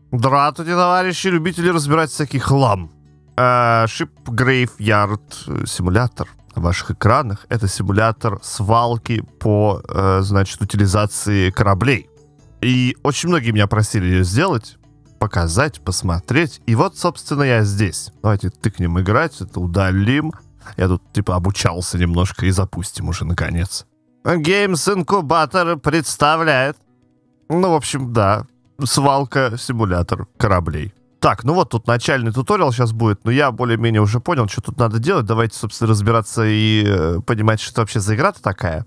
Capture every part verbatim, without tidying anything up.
Здравствуйте, товарищи, любители разбирать всякий хлам. Ship Graveyard симулятор на ваших экранах. Это симулятор свалки по, э, значит, утилизации кораблей. И очень многие меня просили ее сделать, показать, посмотреть. И вот, собственно, я здесь. Давайте тыкнем играть, это удалим. Я тут, типа, обучался немножко и запустим уже, наконец. Games Incubator представляет. Ну, в общем, да. Свалка-симулятор кораблей. Так, ну вот тут начальный туториал сейчас будет, но я более-менее уже понял, что тут надо делать. Давайте, собственно, разбираться и э, понимать, что вообще за игра-то такая.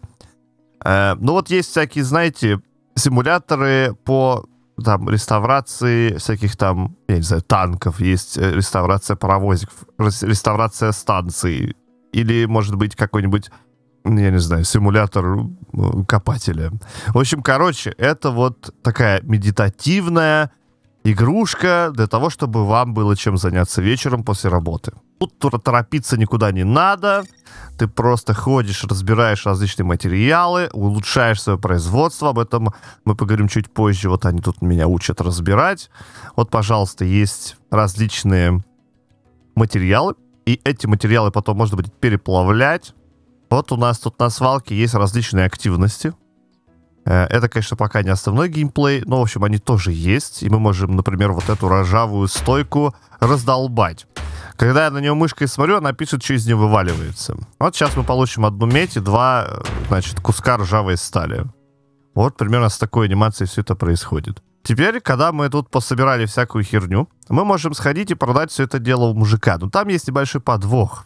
Э, ну вот есть всякие, знаете, симуляторы по там реставрации всяких там, я не знаю, танков. Есть реставрация паровозиков, реставрация станций. Или, может быть, какой-нибудь, я не знаю, симулятор копателя. В общем, короче, это вот такая медитативная игрушка для того, чтобы вам было чем заняться вечером после работы. Тут торопиться никуда не надо. Ты просто ходишь, разбираешь различные материалы, улучшаешь свое производство. Об этом мы поговорим чуть позже. Вот они тут меня учат разбирать. Вот, пожалуйста, есть различные материалы. И эти материалы потом можно будет переплавлять. Вот у нас тут на свалке есть различные активности. Это, конечно, пока не основной геймплей, но, в общем, они тоже есть. И мы можем, например, вот эту ржавую стойку раздолбать. Когда я на нее мышкой смотрю, она пишет, что из нее вываливается. Вот сейчас мы получим одну медь и два, значит, куска ржавой стали. Вот примерно с такой анимацией все это происходит. Теперь, когда мы тут пособирали всякую херню, мы можем сходить и продать все это дело у мужика. Но там есть небольшой подвох.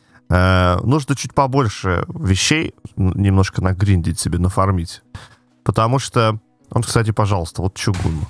Э, нужно чуть побольше вещей немножко нагриндить себе, нафармить. Потому что... Он, кстати, пожалуйста, вот чугун.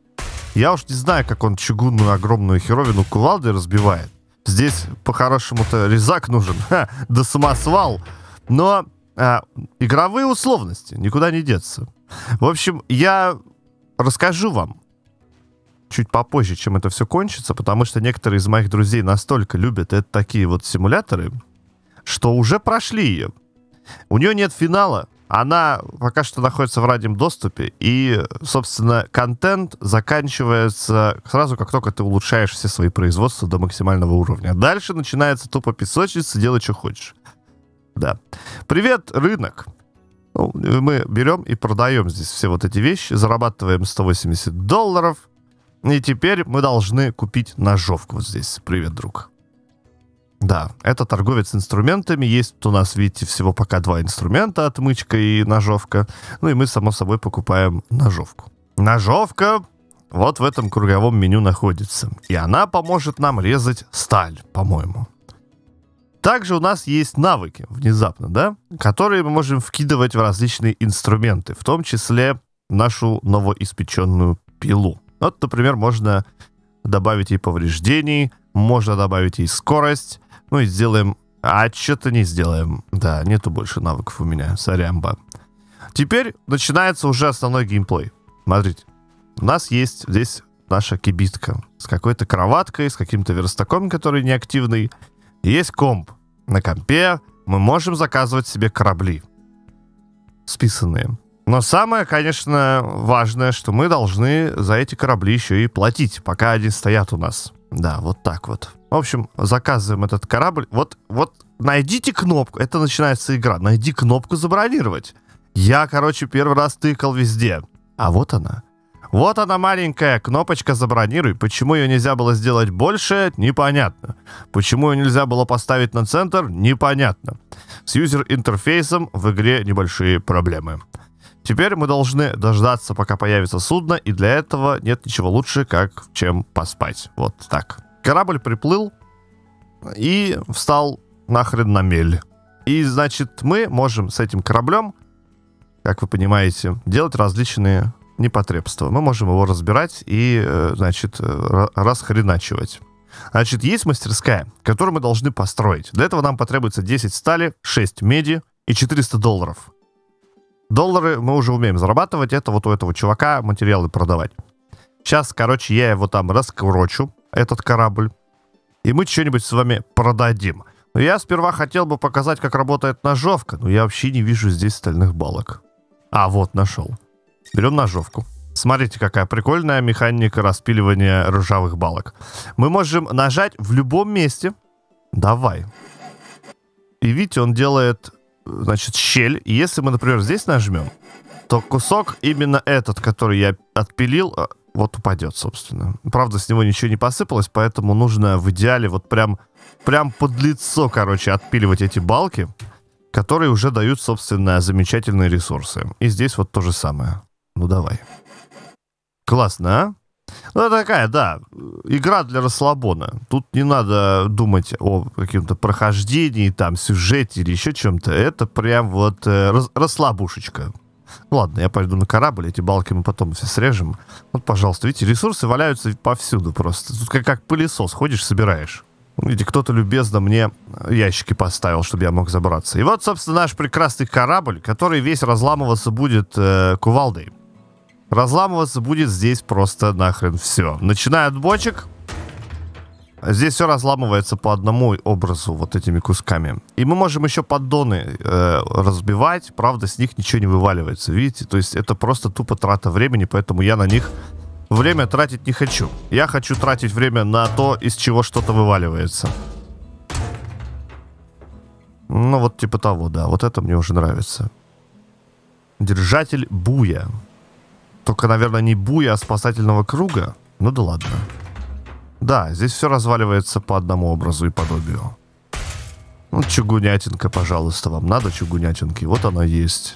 Я уж не знаю, как он чугунную огромную херовину кувалдой разбивает. Здесь, по-хорошему-то, резак нужен. Ха, да самосвал. Но а, игровые условности. Никуда не деться. В общем, я расскажу вам чуть попозже, чем это все кончится, потому что некоторые из моих друзей настолько любят это такие вот симуляторы, что уже прошли ее. У нее нет финала. Она пока что находится в раннем доступе, и, собственно, контент заканчивается сразу, как только ты улучшаешь все свои производства до максимального уровня. Дальше начинается тупо песочница, делай, что хочешь. Да. Привет, рынок. Ну, мы берем и продаем здесь все вот эти вещи, зарабатываем сто восемьдесят долларов, и теперь мы должны купить ножовку вот здесь. Привет, друг. Да, это торговец инструментами. Есть тут у нас, видите, всего пока два инструмента, отмычка и ножовка. Ну и мы, само собой, покупаем ножовку. Ножовка вот в этом круговом меню находится. И она поможет нам резать сталь, по-моему. Также у нас есть навыки, внезапно, да, которые мы можем вкидывать в различные инструменты, в том числе нашу новоиспеченную пилу. Вот, например, можно добавить ей повреждений, можно добавить ей скорость. Ну и сделаем... А, что-то не сделаем. Да, нету больше навыков у меня. Сорямба. Теперь начинается уже основной геймплей. Смотрите. У нас есть здесь наша кибитка. С какой-то кроваткой, с каким-то верстаком, который неактивный. Есть комп. На компе мы можем заказывать себе корабли. Списанные. Но самое, конечно, важное, что мы должны за эти корабли еще и платить, пока они стоят у нас. Да, вот так вот. В общем, заказываем этот корабль. Вот, вот найдите кнопку. Это начинается игра. Найди кнопку забронировать. Я, короче, первый раз тыкал везде. А вот она. Вот она, маленькая кнопочка забронируй. Почему ее нельзя было сделать больше, непонятно. Почему ее нельзя было поставить на центр, непонятно. С юзер-интерфейсом в игре небольшие проблемы. Теперь мы должны дождаться, пока появится судно, и для этого нет ничего лучше, как чем поспать. Вот так. Корабль приплыл и встал нахрен на мель. И, значит, мы можем с этим кораблем, как вы понимаете, делать различные непотребства. Мы можем его разбирать и, значит, расхреначивать. Значит, есть мастерская, которую мы должны построить. Для этого нам потребуется десять стали, шесть меди и четыреста долларов. Доллары мы уже умеем зарабатывать. Это вот у этого чувака материалы продавать. Сейчас, короче, я его там раскрочу, этот корабль. И мы что-нибудь с вами продадим. Но я сперва хотел бы показать, как работает ножовка. Но я вообще не вижу здесь стальных балок. А, вот, нашел. Берем ножовку. Смотрите, какая прикольная механика распиливания ржавых балок. Мы можем нажать в любом месте. Давай. И видите, он делает, значит, щель. И если мы, например, здесь нажмем, то кусок, именно этот, который я отпилил, вот упадет, собственно. Правда, с него ничего не посыпалось, поэтому нужно в идеале вот прям, прям под лицо, короче, отпиливать эти балки, которые уже дают, собственно, замечательные ресурсы. И здесь вот то же самое. Ну, давай. Классно, а? Ну, это такая, да, игра для расслабона. Тут не надо думать о каком-то прохождении, там, сюжете или еще чем-то. Это прям вот э, рас расслабушечка. Ладно, я пойду на корабль, эти балки мы потом все срежем. Вот, пожалуйста, видите, ресурсы валяются повсюду просто. Тут как, как пылесос, ходишь, собираешь. Видите, кто-то любезно мне ящики поставил, чтобы я мог забраться. И вот, собственно, наш прекрасный корабль, который весь разламываться будет э, кувалдой. Разламываться будет здесь просто нахрен все. Начиная от бочек. Здесь все разламывается по одному образу, вот этими кусками. И мы можем еще поддоны э, разбивать. Правда, с них ничего не вываливается. Видите? То есть это просто тупо трата времени, поэтому я на них время тратить не хочу. Я хочу тратить время на то, из чего что-то вываливается. Ну, вот типа того, да. Вот это мне уже нравится. Держатель буя. Только, наверное, не буя, а спасательного круга. Ну да ладно. Да, здесь все разваливается по одному образу и подобию. Ну, чугунятинка, пожалуйста, вам надо чугунятинки. Вот она есть.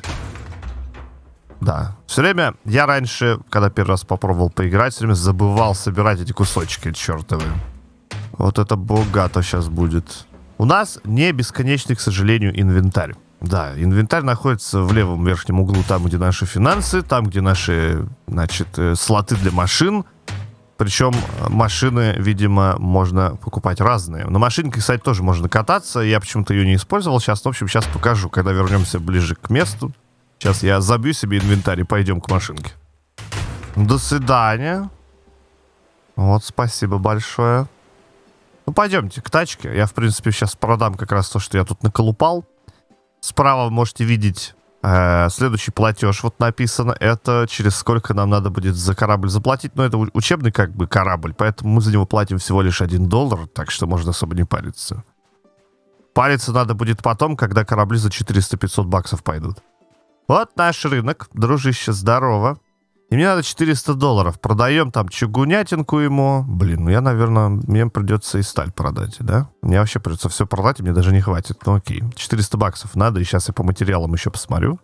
Да. Все время, я раньше, когда первый раз попробовал поиграть, все время забывал собирать эти кусочки чертовы. Вот это богато сейчас будет. У нас не бесконечный, к сожалению, инвентарь. Да, инвентарь находится в левом верхнем углу, там, где наши финансы, там, где наши, значит, слоты для машин. Причем машины, видимо, можно покупать разные. На машинке, кстати, тоже можно кататься. Я почему-то ее не использовал сейчас. В общем, сейчас покажу, когда вернемся ближе к месту. Сейчас я забью себе инвентарь и пойдем к машинке. До свидания. Вот, спасибо большое. Ну, пойдемте к тачке. Я, в принципе, сейчас продам как раз то, что я тут наколупал. Справа можете видеть э, следующий платеж. Вот написано. Это через сколько нам надо будет за корабль заплатить. Но это учебный как бы корабль. Поэтому мы за него платим всего лишь один доллар. Так что можно особо не париться. Париться надо будет потом, когда корабли за четыреста-пятьсот баксов пойдут. Вот наш рынок. Дружище, здорово. И мне надо четыреста долларов. Продаем там чугунятинку ему. Блин, ну я, наверное, мне придется и сталь продать, да? Мне вообще придется все продать, и мне даже не хватит. Ну окей. четыреста баксов надо, и сейчас я по материалам еще посмотрю.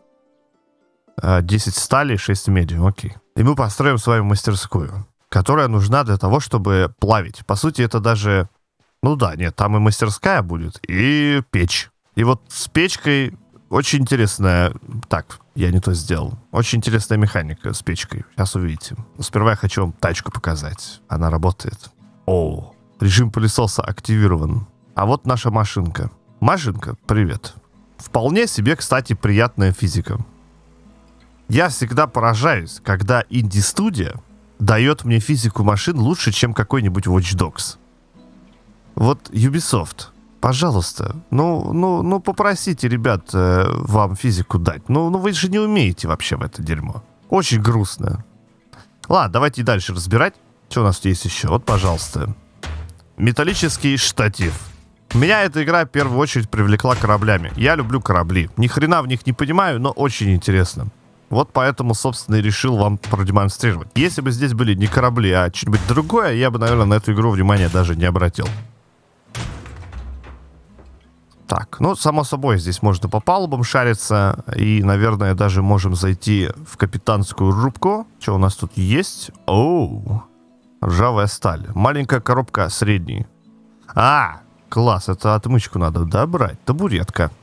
десять стали, шесть меди, окей. И мы построим с вами мастерскую, которая нужна для того, чтобы плавить. По сути, это даже... Ну да, нет, там и мастерская будет, и печь. И вот с печкой... Очень интересная... Так, я не то сделал. Очень интересная механика с печкой. Сейчас увидите. Но сперва я хочу вам тачку показать. Она работает. О, режим пылесоса активирован. А вот наша машинка. Машинка, привет. Вполне себе, кстати, приятная физика. Я всегда поражаюсь, когда инди-студия дает мне физику машин лучше, чем какой-нибудь Watch Dogs. Вот Ubisoft... Пожалуйста, ну, ну, ну попросите ребят э, вам физику дать. Ну, ну вы же не умеете вообще в это дерьмо. Очень грустно. Ладно, давайте дальше разбирать. Что у нас есть еще? Вот, пожалуйста. Металлический штатив. Меня эта игра в первую очередь привлекла кораблями. Я люблю корабли. Ни хрена в них не понимаю, но очень интересно. Вот поэтому, собственно, и решил вам продемонстрировать. Если бы здесь были не корабли, а что-нибудь другое, я бы, наверное, на эту игру внимания даже не обратил. Так, ну, само собой, здесь можно по палубам шариться. И, наверное, даже можем зайти в капитанскую рубку. Что у нас тут есть? Оу, ржавая сталь. Маленькая коробка средней. А, класс, это отмычку надо, да, брать? Табуретка.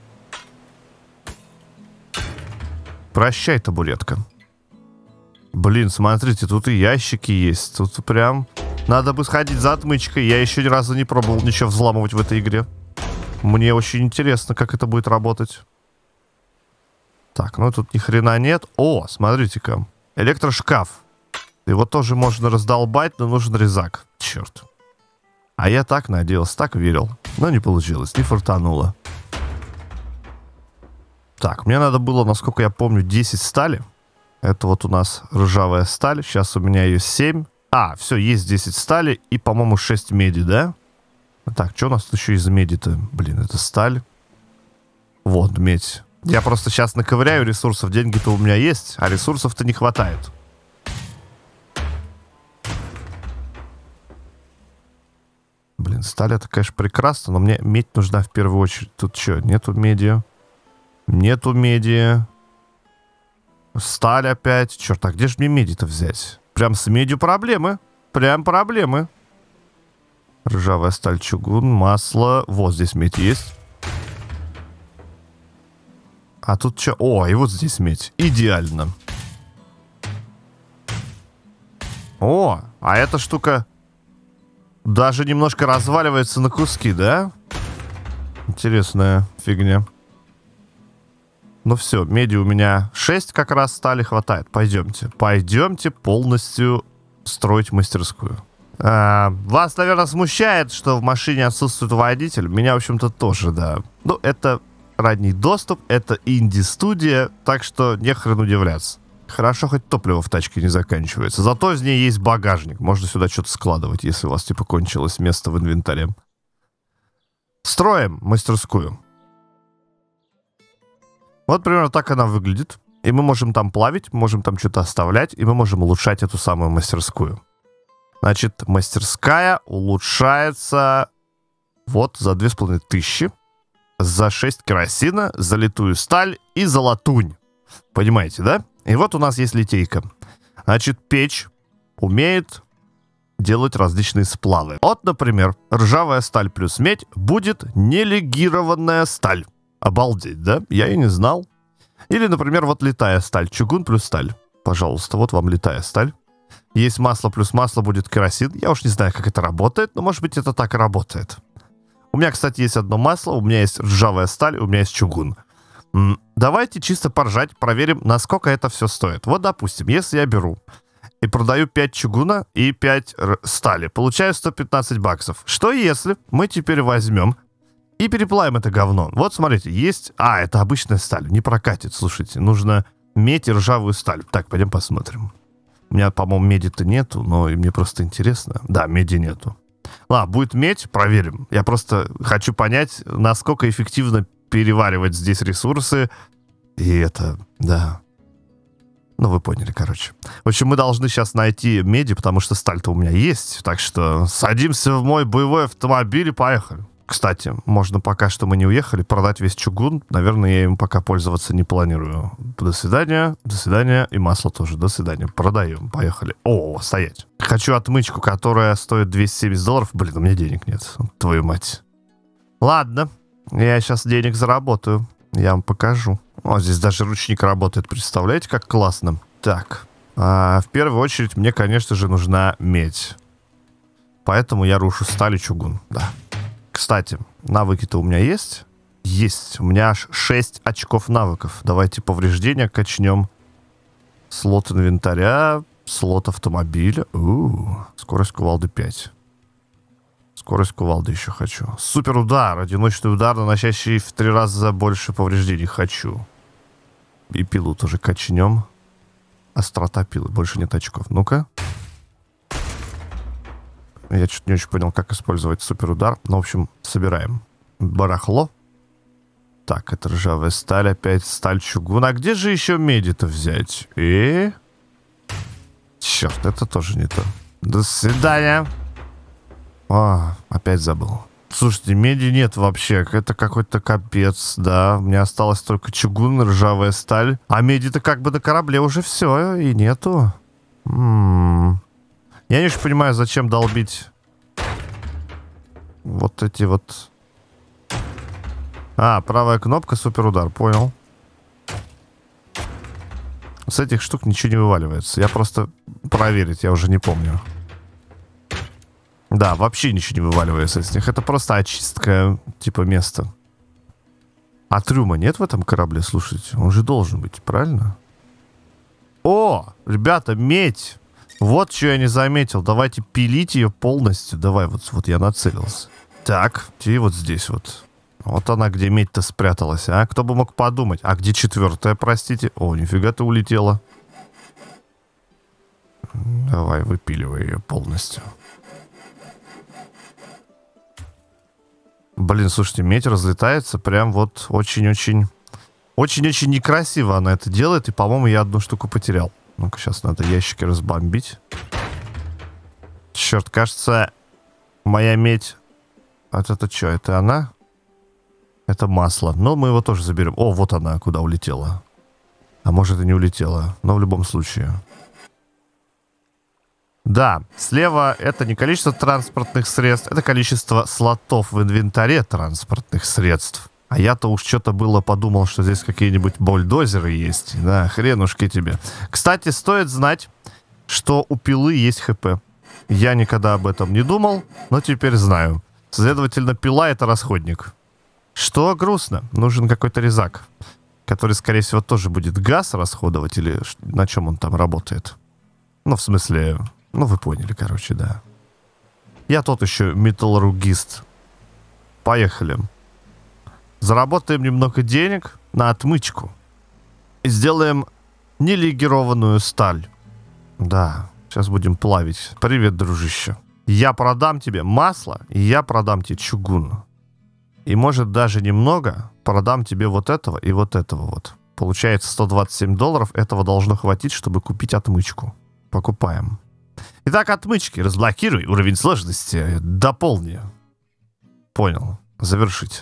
Прощай, табуретка. Блин, смотрите, тут и ящики есть. Тут прям надо бы сходить за отмычкой. Я еще ни разу не пробовал ничего взламывать в этой игре. Мне очень интересно, как это будет работать. Так, ну тут ни хрена нет. О, смотрите-ка. Электрошкаф. Его тоже можно раздолбать, но нужен резак. Черт. А я так надеялся, так верил. Но не получилось, не фартануло. Так, мне надо было, насколько я помню, десять стали. Это вот у нас ржавая сталь. Сейчас у меня ее семь. А, все, есть десять стали и, по-моему, шесть меди, да? Так, что у нас тут еще из меди-то? Блин, это сталь. Вот, медь. Я просто сейчас наковыряю ресурсов. Деньги-то у меня есть, а ресурсов-то не хватает. Блин, сталь это, конечно, прекрасно, но мне медь нужна в первую очередь. Тут что, нету меди? Нету меди. Сталь опять. Черт, а где же мне меди-то взять? Прям с медью проблемы. Прям проблемы. Ржавая сталь, чугун, масло. Вот здесь медь есть. А тут что? О, и вот здесь медь. Идеально. О, а эта штука даже немножко разваливается на куски, да? Интересная фигня. Ну все, меди у меня шесть как раз стали, хватает. Пойдемте. Пойдемте полностью строить мастерскую. А, вас, наверное, смущает, что в машине отсутствует водитель. Меня, в общем-то, тоже, да. Ну, это ранний доступ, это инди-студия, так что не хрен удивляться. Хорошо, хоть топливо в тачке не заканчивается. Зато из ней есть багажник. Можно сюда что-то складывать, если у вас, типа, кончилось место в инвентаре. Строим мастерскую. Вот примерно так она выглядит. И мы можем там плавить, можем там что-то оставлять, и мы можем улучшать эту самую мастерскую. Значит, мастерская улучшается вот за две с половиной тысячи, за шесть керосина, за литую сталь и за латунь. Понимаете, да? И вот у нас есть литейка. Значит, печь умеет делать различные сплавы. Вот, например, ржавая сталь плюс медь будет нелегированная сталь. Обалдеть, да? Я и не знал. Или, например, вот литая сталь. Чугун плюс сталь. Пожалуйста, вот вам литая сталь. Есть масло плюс масло будет керосин. Я уж не знаю, как это работает, но, может быть, это так и работает. У меня, кстати, есть одно масло, у меня есть ржавая сталь, у меня есть чугун. М-м, давайте чисто поржать, проверим, насколько это все стоит. Вот, допустим, если я беру и продаю пять чугуна и пять стали, получаю сто пятнадцать баксов. Что если мы теперь возьмем и переплавим это говно? Вот, смотрите, есть... А, это обычная сталь, не прокатит, слушайте. Нужно медь и ржавую сталь. Так, пойдем посмотрим. У меня, по-моему, меди-то нету, но мне просто интересно. Да, меди нету. Ладно, будет медь, проверим. Я просто хочу понять, насколько эффективно переваривать здесь ресурсы. И это, да. Ну, вы поняли, короче. В общем, мы должны сейчас найти меди, потому что сталь-то у меня есть. Так что садимся в мой боевой автомобиль и поехали. Кстати, можно пока что мы не уехали, продать весь чугун. Наверное, я им пока пользоваться не планирую. До свидания, до свидания. И масло тоже, до свидания. Продаем, поехали. О, стоять. Хочу отмычку, которая стоит двести семьдесят долларов. Блин, у меня денег нет. Твою мать. Ладно, я сейчас денег заработаю. Я вам покажу. О, здесь даже ручник работает. Представляете, как классно. Так, а, в первую очередь мне, конечно же, нужна медь. Поэтому я рушу сталь и чугун, да. Кстати, навыки-то у меня есть? Есть. У меня аж шесть очков навыков. Давайте повреждения качнем. Слот инвентаря, слот автомобиля. У-у-у. Скорость кувалды пять. Скорость кувалды еще хочу. Супер удар. Одиночный удар, наносящий в три раза больше повреждений. Хочу. И пилу тоже качнем. Острота пилы. Больше нет очков. Ну-ка. Я что-то не очень понял, как использовать суперудар. Ну, в общем, собираем барахло. Так, это ржавая сталь. Опять сталь, чугун. А где же еще меди-то взять? И... Черт, это тоже не то. До свидания. О, опять забыл. Слушайте, меди нет вообще. Это какой-то капец, да. У меня осталось только чугун, ржавая сталь. А меди-то как бы на корабле уже все, и нету. М-м-м. Я не очень понимаю, зачем долбить вот эти вот... А, правая кнопка, суперудар, понял. С этих штук ничего не вываливается. Я просто проверить, я уже не помню. Да, вообще ничего не вываливается с них. Это просто очистка, типа, места. А трюма нет в этом корабле, слушайте? Он же должен быть, правильно? О, ребята, медь! Вот что я не заметил. Давайте пилить ее полностью. Давай, вот, вот я нацелился. Так, и вот здесь вот. Вот она, где медь-то спряталась, а? Кто бы мог подумать? А где четвертая, простите? О, нифига ты улетела. Давай, выпиливай ее полностью. Блин, слушайте, медь разлетается прям вот очень-очень... Очень-очень некрасиво она это делает. И, по-моему, я одну штуку потерял. Ну-ка, сейчас надо ящики разбомбить. Черт, кажется, моя медь... Вот это что, это она? Это масло. Но мы его тоже заберем. О, вот она, куда улетела. А может и не улетела. Но в любом случае. Да, слева это не количество транспортных средств, это количество слотов в инвентаре транспортных средств. А я-то уж что-то было подумал, что здесь какие-нибудь бульдозеры есть. Да, хренушки тебе. Кстати, стоит знать, что у пилы есть ХП. Я никогда об этом не думал, но теперь знаю. Следовательно, пила — это расходник. Что грустно. Нужен какой-то резак, который, скорее всего, тоже будет газ расходовать, или на чем он там работает. Ну, в смысле... Ну, вы поняли, короче, да. Я тот еще металлургист. Поехали. Заработаем немного денег на отмычку. И сделаем нелегированную сталь. Да, сейчас будем плавить. Привет, дружище. Я продам тебе масло, и я продам тебе чугун. И, может, даже немного продам тебе вот этого и вот этого вот. Получается сто двадцать семь долларов. Этого должно хватить, чтобы купить отмычку. Покупаем. Итак, отмычки. Разблокируй. Уровень сложности. Дополни. Понял. Завершить.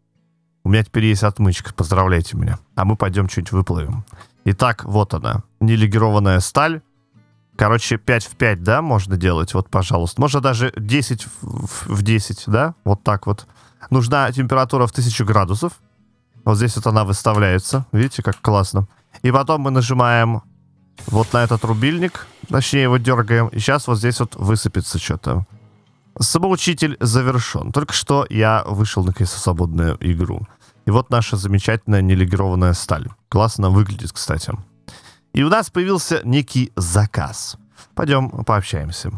У меня теперь есть отмычка. Поздравляйте меня. А мы пойдем чуть выплывем. Итак, вот она. Нелегированная сталь. Короче, пять в пять, да, можно делать? Вот, пожалуйста. Можно даже десять в десять, да? Вот так вот. Нужна температура в тысячу градусов. Вот здесь вот она выставляется. Видите, как классно. И потом мы нажимаем... Вот на этот рубильник, точнее его дергаем, и сейчас вот здесь вот высыпется что-то. Самоучитель завершен. Только что я вышел наконец в свободную игру. И вот наша замечательная нелегированная сталь. Классно выглядит, кстати. И у нас появился некий заказ. Пойдем пообщаемся.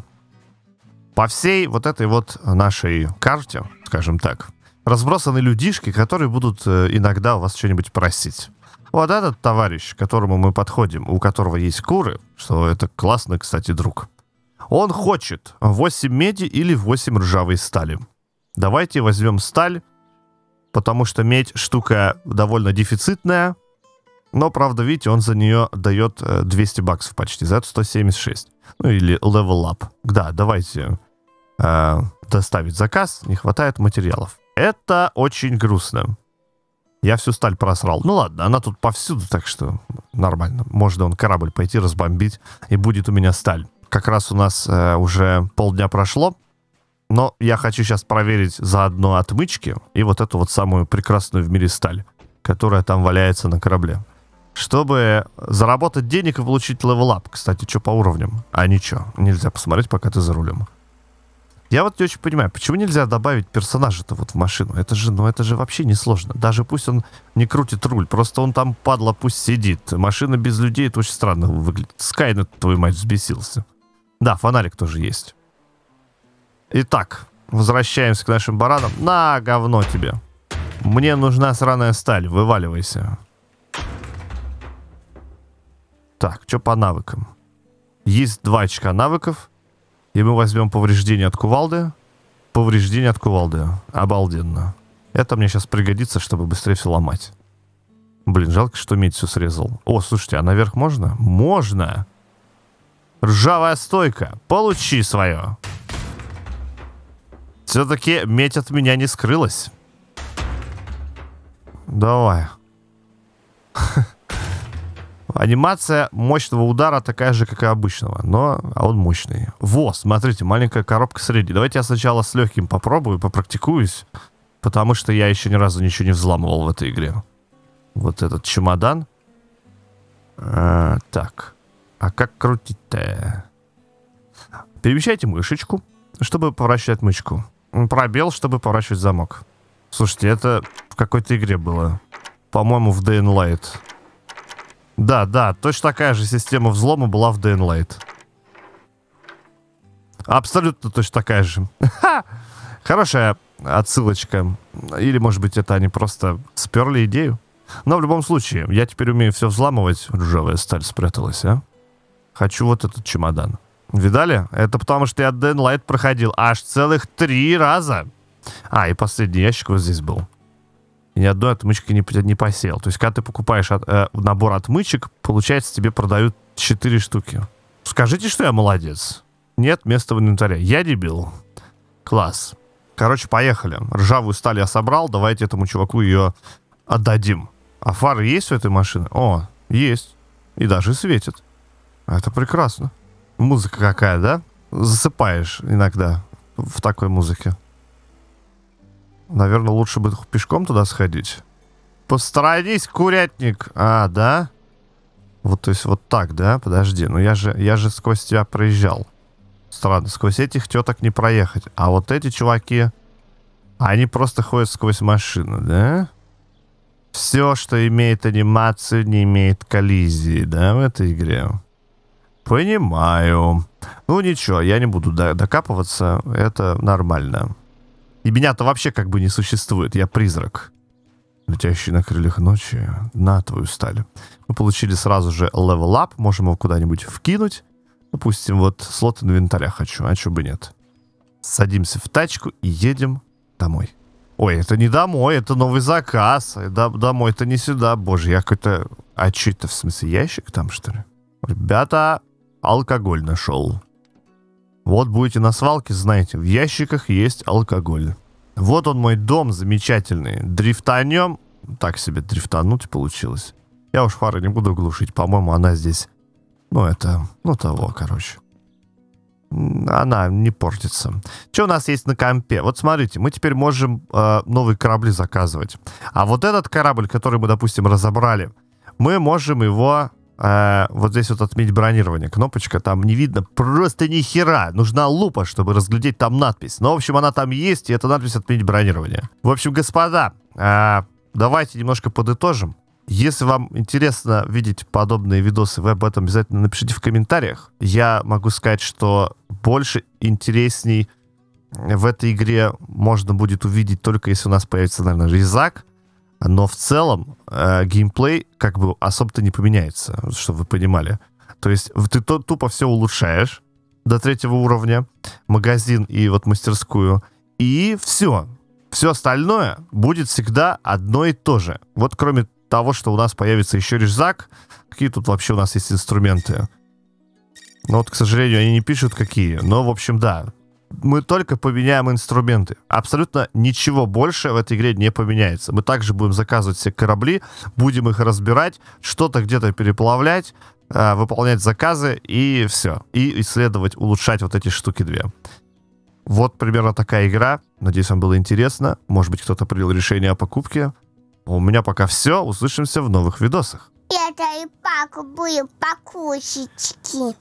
По всей вот этой вот нашей карте, скажем так, разбросаны людишки, которые будут иногда у вас что-нибудь просить. Вот этот товарищ, к которому мы подходим, у которого есть куры, что это классный, кстати, друг, он хочет восемь меди или восемь ржавой стали. Давайте возьмем сталь, потому что медь штука довольно дефицитная, но, правда, видите, он за нее дает двести баксов почти, за это сто семьдесят шесть. Ну или level up. Да, давайте э, доставить заказ, не хватает материалов. Это очень грустно. Я всю сталь просрал. Ну ладно, она тут повсюду, так что нормально. Можно он корабль пойти разбомбить, и будет у меня сталь. Как раз у нас э, уже полдня прошло, но я хочу сейчас проверить заодно отмычки и вот эту вот самую прекрасную в мире сталь, которая там валяется на корабле. Чтобы заработать денег и получить левел-ап. Кстати, что по уровням? А ничего, нельзя посмотреть, пока ты за рулем. Я вот не очень понимаю, почему нельзя добавить персонажа-то вот в машину? Это же, ну это же вообще не сложно. Даже пусть он не крутит руль, просто он там, падла, пусть сидит. Машина без людей, это очень странно выглядит. Скайнет, твою мать, взбесился. Да, фонарик тоже есть. Итак, возвращаемся к нашим баранам. На, говно тебе. Мне нужна сраная сталь, вываливайся. Так, что по навыкам? Есть два очка навыков. И мы возьмем повреждение от кувалды. Повреждение от кувалды. Обалденно. Это мне сейчас пригодится, чтобы быстрее все ломать. Блин, жалко, что медь все срезал. О, слушайте, а наверх можно? Можно! Ржавая стойка. Получи свое. Все-таки медь от меня не скрылась. Давай. Анимация мощного удара такая же, как и обычного, но а он мощный. Во, смотрите, маленькая коробка средней. Давайте я сначала с легким попробую, попрактикуюсь, потому что я еще ни разу ничего не взламывал в этой игре. Вот этот чемодан. А, так, а как крутить-то? Перемещайте мышечку, чтобы поворачивать отмычку. Пробел, чтобы поворачивать замок. Слушайте, это в какой-то игре было. По-моему, в Dying Light. Да, да, точно такая же система взлома была в Dying Light. Абсолютно точно такая же. Хорошая отсылочка. Или, может быть, это они просто сперли идею. Но в любом случае, я теперь умею все взламывать. Ржавая сталь спряталась, а? Хочу вот этот чемодан. Видали? Это потому, что я Dying Light проходил аж целых три раза. А, и последний ящик вот здесь был. И ни одной отмычки не, не посеял. То есть, когда ты покупаешь от, э, набор отмычек, получается, тебе продают четыре штуки. Скажите, что я молодец. Нет места в инвентаре. Я дебил. Класс. Короче, поехали. Ржавую сталь я собрал. Давайте этому чуваку ее отдадим. А фары есть у этой машины? О, есть. И даже светит. Это прекрасно. Музыка какая, да? Засыпаешь иногда в такой музыке. Наверное, лучше бы пешком туда сходить. Посторонись, курятник. А, да? Вот, то есть вот так, да? Подожди. Ну я же, я же сквозь тебя проезжал. Странно, сквозь этих теток не проехать. А вот эти чуваки, они просто ходят сквозь машину, да? Все, что имеет анимацию, не имеет коллизии, да, в этой игре? Понимаю. Ну ничего, я не буду докапываться, это нормально. И меня-то вообще как бы не существует, я призрак. Летящий на крыльях ночи, на твою сталь. Мы получили сразу же level up, можем его куда-нибудь вкинуть. Допустим, вот слот инвентаря хочу, а чё бы нет. Садимся в тачку и едем домой. Ой, это не домой, это новый заказ. Домой это не сюда, боже, я какой-то... А чё это, в смысле, ящик там, что ли? Ребята, алкоголь нашел. Вот будете на свалке, знаете, в ящиках есть алкоголь. Вот он мой дом замечательный. Дрифтанем. Так себе дрифтануть получилось. Я уж фары не буду глушить. По-моему, она здесь... Ну, это... Ну, того, короче. Она не портится. Что у нас есть на компе? Вот смотрите, мы теперь можем э, новые корабли заказывать. А вот этот корабль, который мы, допустим, разобрали, мы можем его... Uh, вот здесь вот отменить бронирование. Кнопочка там не видно просто ни хера. Нужна лупа, чтобы разглядеть там надпись. Но, в общем, она там есть, и это надпись отменить бронирование. В общем, господа, uh, давайте немножко подытожим. Если вам интересно видеть подобные видосы, вы об этом обязательно напишите в комментариях. Я могу сказать, что больше интересней в этой игре можно будет увидеть только если у нас появится, наверное, резак. Но в целом э, геймплей как бы особо-то не поменяется, чтобы вы понимали. То есть ты тупо все улучшаешь до третьего уровня, магазин и вот мастерскую, и все. Все остальное будет всегда одно и то же. Вот кроме того, что у нас появится еще резак, какие тут вообще у нас есть инструменты. Ну вот, к сожалению, они не пишут какие, но, в общем, да. Мы только поменяем инструменты. Абсолютно ничего больше в этой игре не поменяется. Мы также будем заказывать все корабли, будем их разбирать, что-то где-то переплавлять, э, выполнять заказы и все. И исследовать, улучшать вот эти штуки две. Вот примерно такая игра. Надеюсь, вам было интересно. Может быть, кто-то принял решение о покупке. У меня пока все. Услышимся в новых видосах. Это и паку будем покусечки.